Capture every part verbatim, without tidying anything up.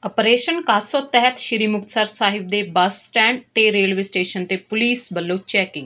Operation CASO ਤਹਿਤ ਸ਼੍ਰੀ ਮੁਕਤਸਰ ਸਾਹਿਬ ਦੇ bus stand ਤੇ ਰੇਲਵੇ ਸਟੇਸ਼ਨ ਤੇ ਪੁਲਿਸ ਵੱਲੋਂ ਚੈਕਿੰਗ।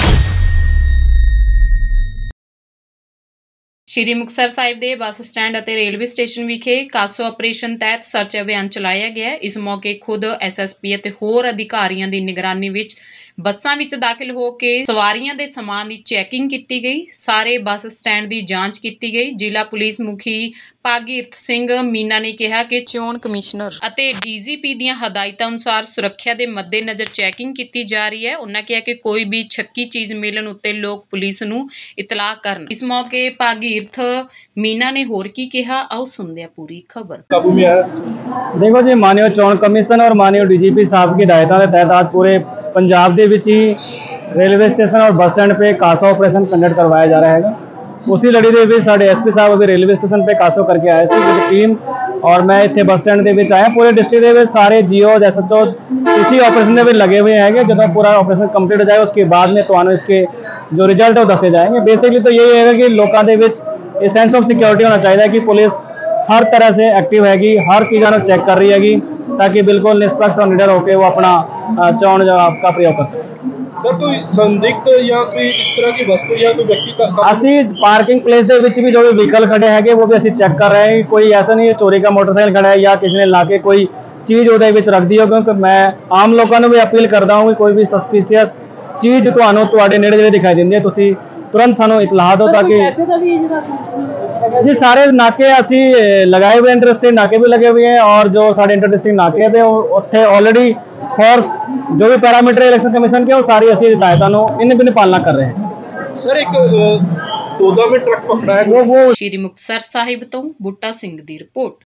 ਸ਼੍ਰੀ ਮੁਕਤਸਰ ਸਾਹਿਬ ਦੇ ਬੱਸ ਸਟੈਂਡ ਅਤੇ ਰੇਲਵੇ ਸਟੇਸ਼ਨ ਵਿਖੇ ਕਾਸੋ ਆਪਰੇਸ਼ਨ ਤਹਿਤ ਸਰਚ ਅਭਿਆਨ ਚਲਾਇਆ ਗਿਆ। ਇਸ ਮੌਕੇ ਖੁਦ ਐਸ ਐਸ ਪੀ ਅਤੇ ਹੋਰ ਅਧਿਕਾਰੀਆਂ ਦੀ ਨਿਗਰਾਨੀ ਵਿੱਚ ਬੱਸਾਂ ਵਿੱਚ ਦਾਖਲ ਹੋ ਕੇ ਸਵਾਰੀਆਂ ਦੇ ਸਮਾਨ ਦੀ ਚੈਕਿੰਗ ਕੀਤੀ ਗਈ। ਸਾਰੇ ਬੱਸ ਸਟੈਂਡ ਦੀ ਜਾਂਚ ਕੀਤੀ ਗਈ। ਜ਼ਿਲ੍ਹਾ ਪੁਲਿਸ ਮੁਖੀ ਭਾਗੀਰਥ ਸਿੰਘ ਮੀਨਾ ਨੇ ਕਿਹਾ ਕਿ ਚੋਣ ਕਮਿਸ਼ਨਰ ਅਤੇ ਡੀ ਜੀ ਪੀ ਦੀਆਂ ਹਦਾਇਤਾਂ ਅਨੁਸਾਰ ਸੁਰੱਖਿਆ ਦੇ ਮੱਦੇਨਜ਼ਰ ਚੈਕਿੰਗ ਕੀਤੀ ਜਾ ਰਹੀ ਹੈ। ਉਹਨਾਂ ਕਿਹਾ ਕਿ ਕੋਈ ਵੀ ਛੱਕੀ ਚੀਜ਼ ਮਿਲਣ ਉੱਤੇ ਲੋਕ ਪੁਲਿਸ ਨੂੰ ਇਤਲਾਹ ਕਰਨ। ਇਸ ਮੌਕੇ ਭਾਗੀਰਥ मीना ने होर की कहा, आओ सुनते हैं पूरी खबर। देखो जी, माननीय चोण कमीशन और माननीय डी जी पी साहब की हिदायतों के तहत आज पूरे पंजाब के विच ही रेलवे स्टेशन और बस स्टैंड पे कासो ऑपरेशन कंडक्ट करवाया जा रहा है। उसी लड़ी के विच साडे एस पी साहब अभी रेलवे स्टेशन पे कासो करके आए थे विद टीम, और मैं इत्थे बस स्टैंड के विच आया। पूरे डिस्ट्रिक्ट के विच सारे जी ओ एस एच ओ इसी ऑपरेशन के विच लगे हुए हैं। जो पूरा ऑपरेशन कंप्लीट हो जाए उसके बाद में तुहानू इसके जो रिजल्ट है वो दसे जाएंगे। बेसिकली तो यही है कि लोगों के विच ये सेंस ऑफ सिक्योरिटी होना चाहिए कि पुलिस हर तरह से एक्टिव हैगी, हर चीज़ों को चेक कर रही हैगी, ताकि बिल्कुल निष्पक्ष और निडर होकर वो अपना चोन जवाब का प्रयोग कर सके। सर कोई संदिग्ध या कोई इस तरह की वस्तु या कोई व्यक्ति असी पार्किंग प्लेस के विच भी जो भी व्हीकल खड़े हैं वो भी असी चेक कर रहे हैं। कोई ऐसा नहीं है चोरी का मोटरसाइकिल खड़ा है या किसी ने ला के कोई चीज़ वो रख दी हो, क्योंकि मैं आम लोगों को भी अपील करता हूँ कि कोई भी सस्पिशियस चीज़ तुहानू तुहाडे नेड़े नेड़े दिखाई देंदी है तुसी तुरंत सानू इतलाह दो, ताकि जी सारे नाके असी लगाए हुए इंटरस्टेड नाके भी लगे हुए हैं, और जो साढ़े इंटरस्टेड नाके थे उत्थे ऑलरेडी फोर्स जो भी पैरामीटर इलेक्शन कमीशन के वो सारी असी हिदायतों इन भी पालना कर रहे हैं। सर एक चौदह में ट्रक पकड़ा है वो वो श्री मुक्तसर साहिब तो बूटा सिंह की रिपोर्ट।